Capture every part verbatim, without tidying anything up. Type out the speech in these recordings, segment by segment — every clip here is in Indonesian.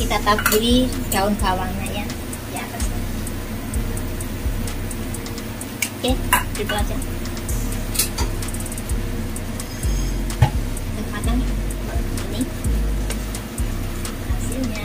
kita taburi daun bawangnya ya di atas. Oke, gitu aja. Matang ini hasilnya.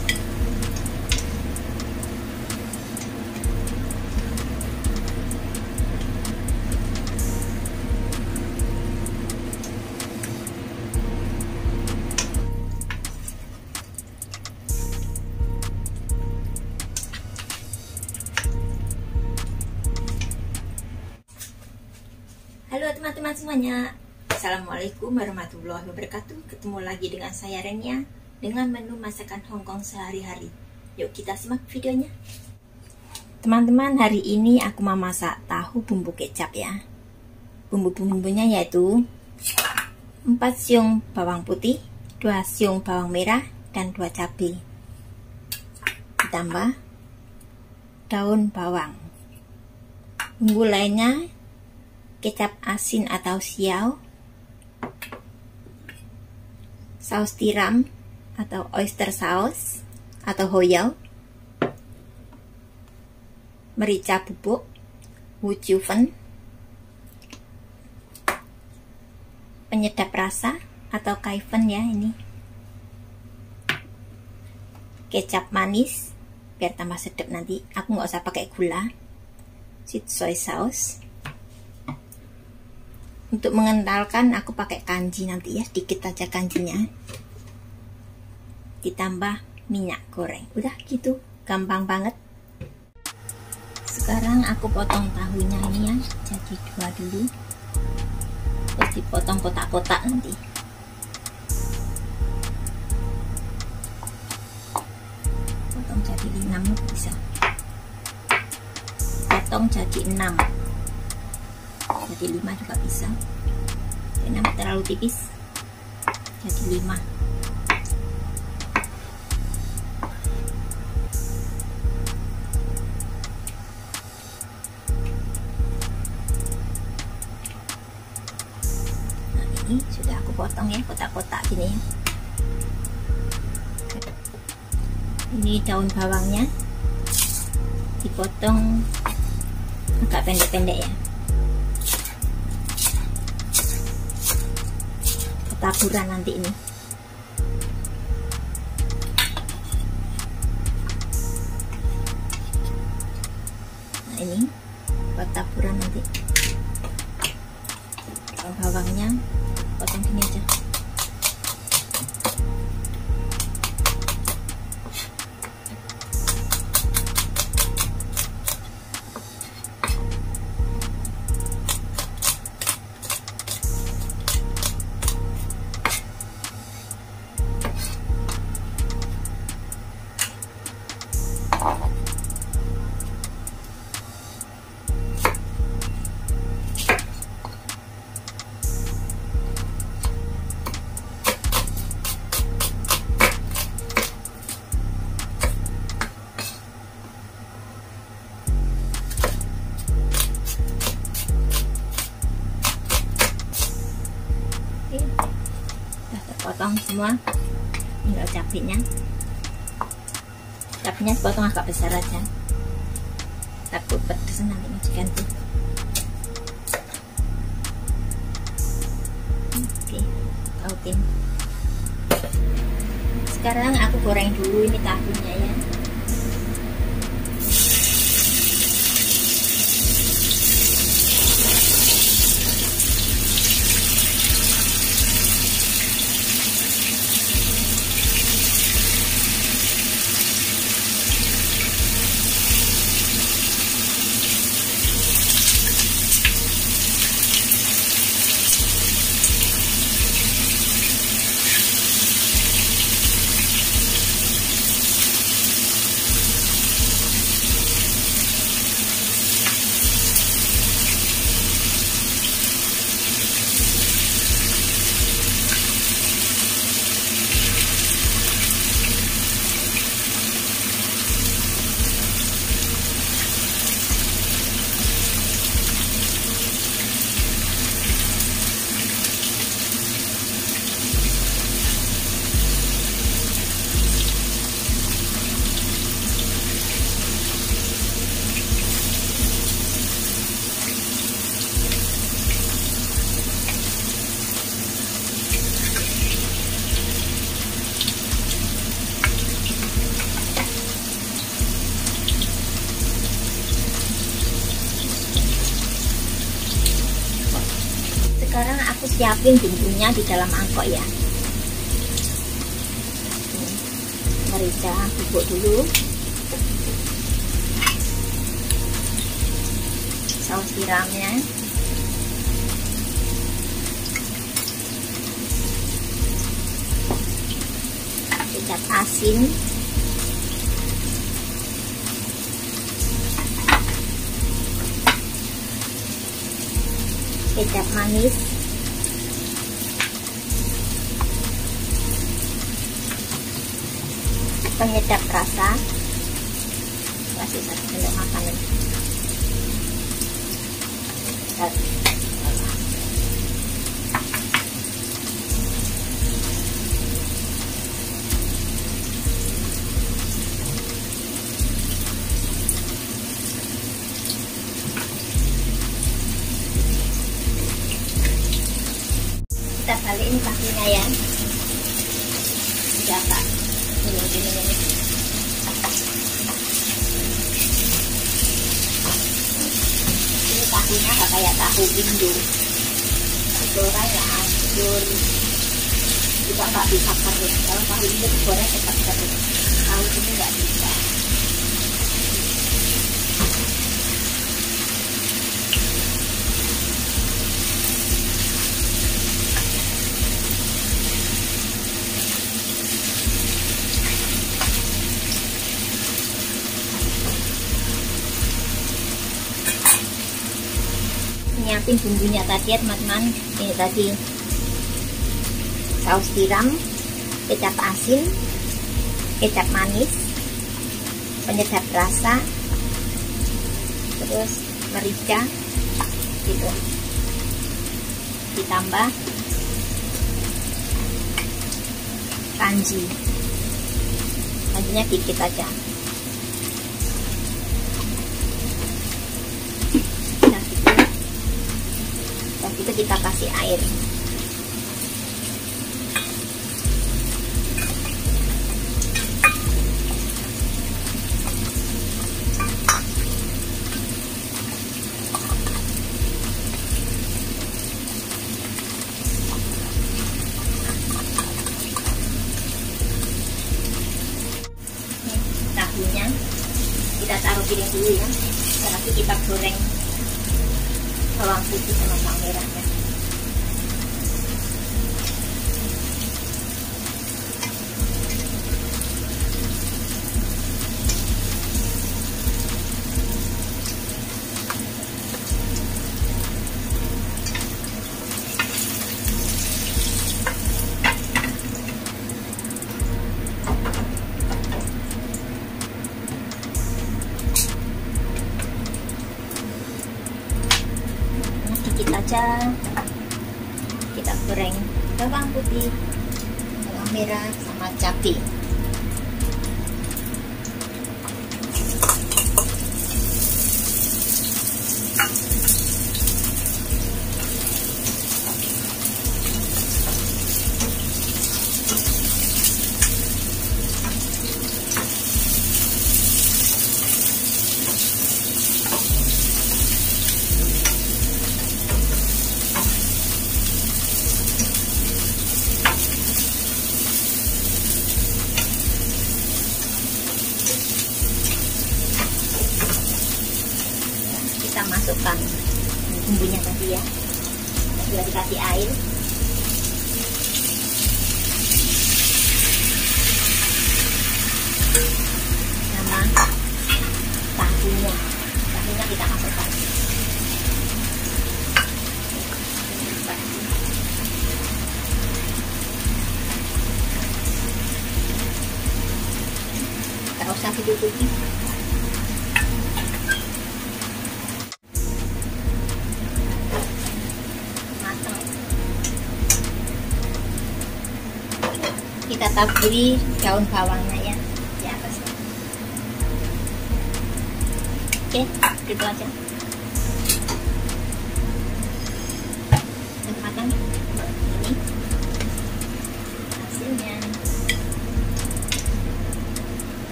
Halo teman-teman semuanya, assalamualaikum warahmatullahi wabarakatuh. Ketemu lagi dengan saya Renia dengan menu masakan Hongkong sehari-hari. Yuk kita simak videonya. Teman-teman, hari ini aku mau masak tahu bumbu kecap ya. Bumbu-bumbunya yaitu empat siung bawang putih, dua siung bawang merah, dan dua cabai. Ditambah daun bawang. Bumbu lainnya kecap asin atau siau, saus tiram atau oyster sauce atau hoiao, merica bubuk, wujuven, penyedap rasa atau kaifen ya ini, kecap manis biar tambah sedap nanti. Aku nggak usah pakai gula, sweet soy sauce. Untuk mengentalkan aku pakai kanji nanti ya, sedikit aja kanjinya. Ditambah minyak goreng. Udah gitu, gampang banget. Sekarang aku potong tahunya ini ya, jadi dua dulu. Terus dipotong kotak-kotak nanti. Potong jadi enam bisa. Potong jadi enam. Jadi lima juga bisa. enam terlalu tipis, jadi lima. Nah ini sudah aku potong ya, kotak-kotak gini ya. Ini daun bawangnya dipotong agak pendek-pendek ya, taburan nanti ini. Nah ini buat taburan nanti. Daun bawangnya potong gini aja. Potong semua, tinggal cabenya. Cabenya potong agak besar aja, takut pedes nanti majikan tuh. Oke, tautin. Sekarang aku goreng dulu ini tahunya ya. sekarang aku siapin bumbunya di dalam mangkok ya. Merica bubuk dulu, saus tiramnya, kecap asin, kecap manis, penyedap rasa, kasih satu sendok makan. Kita balik ini pastinya ya. Udah Kak. Ini ini ini. Ini tahunya nggak kayak tahu Indo. Digoreng ya hancur. Juga nggak bisa kering. Kalau tahu Indo digoreng cepat kering. Tahu ini nggak bisa. Nyiapin bumbunya tadi ya teman-teman. Ini tadi saus tiram, kecap asin, kecap manis, penyedap rasa, terus merica gitu, ditambah kanji, kanjinya dikit aja. Itu kita kasih air. Tahunya kita taruh piring dulu ya. Nanti kita goreng bawang putih sama bawang merahnya. Dikit aja kita goreng bawang putih, bawang merah sama cabai. Kita masukkan bumbunya tadi ya, sudah dikasih air, sama tahunya, tahunya kita masukkan. Tak usah ditutupi. Kita taburi daun bawangnya ya di atas. Oke, gitu aja. Matang. Ini hasilnya.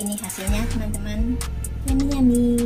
ini hasilnya teman-teman. Yummy yummy.